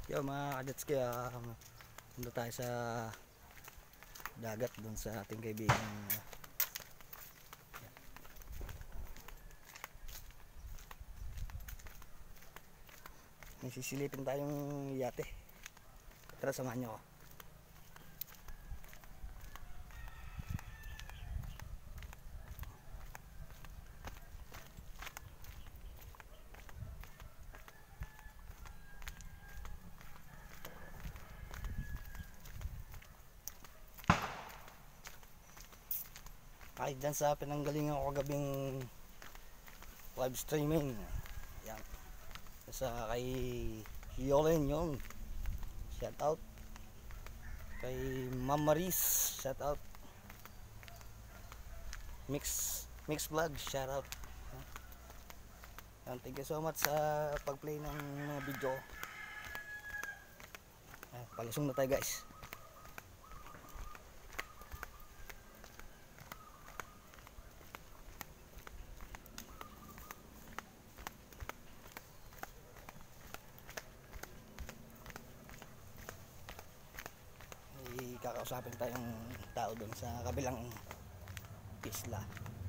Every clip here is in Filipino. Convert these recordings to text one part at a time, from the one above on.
Yo mga kadets, kaya punta tayo sa dagat doon sa ating kaibigan. May sisilipin tayong yate. Tara, samahan nyo ako. Kahit dyan sa pinanggalingan ko kagabing live streaming. Yan. Sa kay Yolen yun. Shout out. Kay Mamaris. Shout out. Mix vlog. Shout out. And thank you so much sa pag-play ng mga video. Palusong na tayo guys. Kakausapin tayong tao doon sa kabilang isla.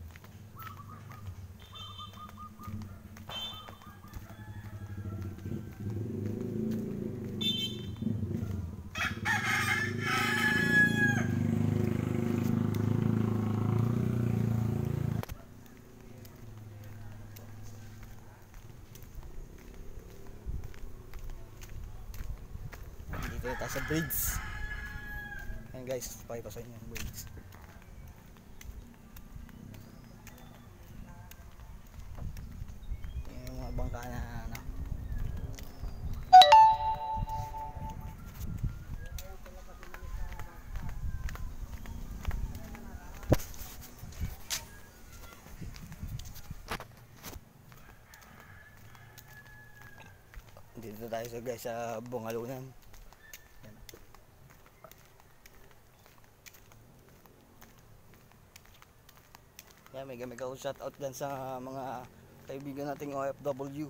Dito tayo sa bridge. Ayan guys, pakita sa inyo yung bridge. Yung mga bangka na ano. Dito tayo sa guys sa Bungalunan. Yan, may ako shout out dyan sa mga kaibigan nating OFW.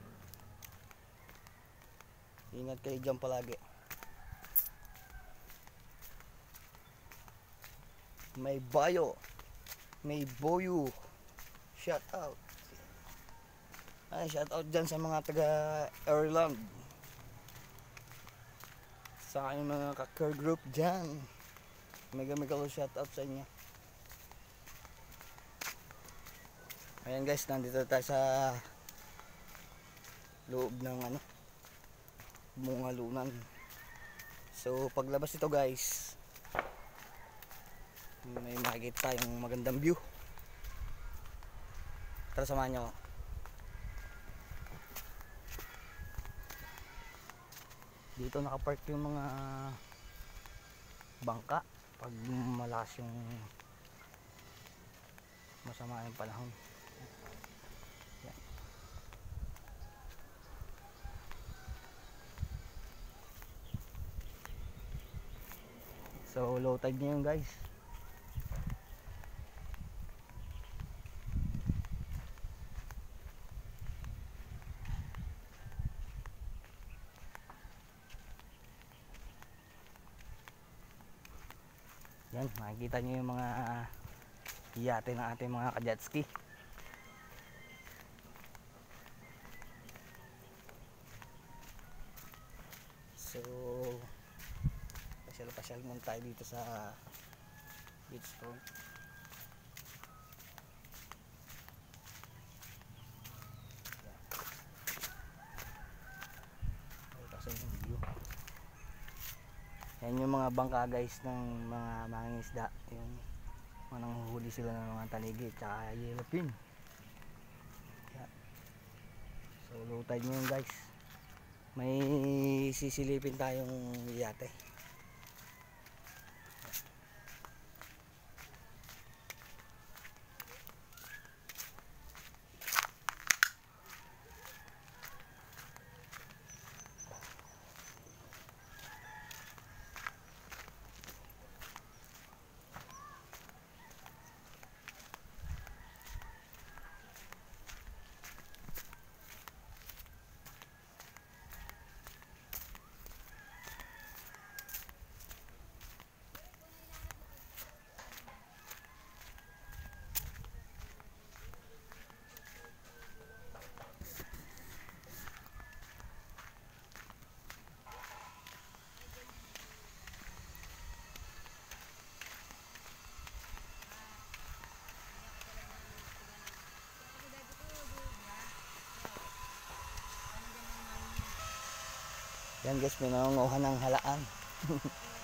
Ingat kayo dyan palagi. May Bayo, may Boyu, shout out. Ay, shout out dyan sa mga taga Ireland, sa aking mga ka-care group dyan. May ako shout out sa inyo. Ayan guys, nandito tayo sa loob ng ano, Bungalunan. So paglabas ito guys, may makikita tayong magandang view. Tara, samahan nyo ako. Dito nakapark yung mga bangka pag malakas yung masama yung panahon. Yan. So low tide niya yun guys. Yan, makikita nyo yung mga yate ng ating mga kajetski. So pasyal muna tayo dito sa beach front. Yan yung mga bangka guys ng mga mangingisda, yung mga nanghuhuli sila ng mga taligi tsaka yellowfin. So low tide nyo guys, may sisilipin tayong yate. Yan guys, may nangunguha ng halaan.